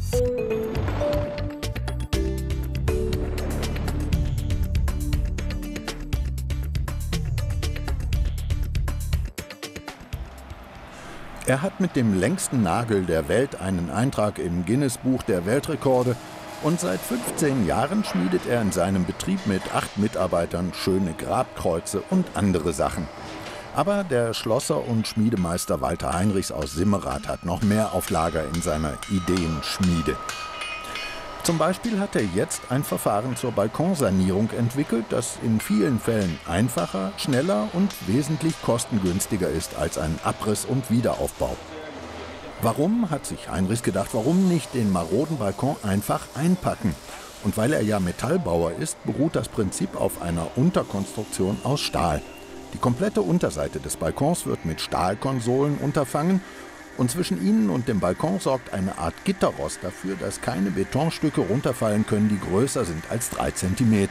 Er hat mit dem längsten Nagel der Welt einen Eintrag im Guinness-Buch der Weltrekorde und seit 15 Jahren schmiedet er in seinem Betrieb mit 8 Mitarbeitern schöne Grabkreuze und andere Sachen. Aber der Schlosser und Schmiedemeister Walter Heinrichs aus Simmerath hat noch mehr auf Lager in seiner Ideenschmiede. Zum Beispiel hat er jetzt ein Verfahren zur Balkonsanierung entwickelt, das in vielen Fällen einfacher, schneller und wesentlich kostengünstiger ist als ein Abriss und Wiederaufbau. Warum, hat sich Heinrichs gedacht, warum nicht den maroden Balkon einfach einpacken? Und weil er ja Metallbauer ist, beruht das Prinzip auf einer Unterkonstruktion aus Stahl. Die komplette Unterseite des Balkons wird mit Stahlkonsolen unterfangen und zwischen ihnen und dem Balkon sorgt eine Art Gitterrost dafür, dass keine Betonstücke runterfallen können, die größer sind als 3 cm.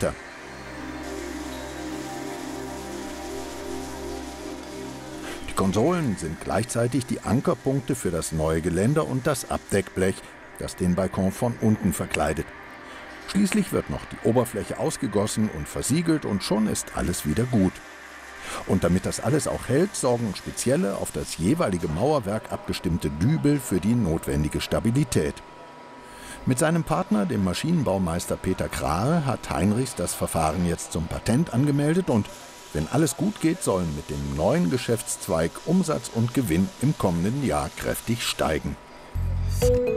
Die Konsolen sind gleichzeitig die Ankerpunkte für das neue Geländer und das Abdeckblech, das den Balkon von unten verkleidet. Schließlich wird noch die Oberfläche ausgegossen und versiegelt und schon ist alles wieder gut. Und damit das alles auch hält, sorgen spezielle, auf das jeweilige Mauerwerk abgestimmte Dübel für die notwendige Stabilität. Mit seinem Partner, dem Maschinenbaumeister Peter Krahe, hat Heinrichs das Verfahren jetzt zum Patent angemeldet und wenn alles gut geht, sollen mit dem neuen Geschäftszweig Umsatz und Gewinn im kommenden Jahr kräftig steigen.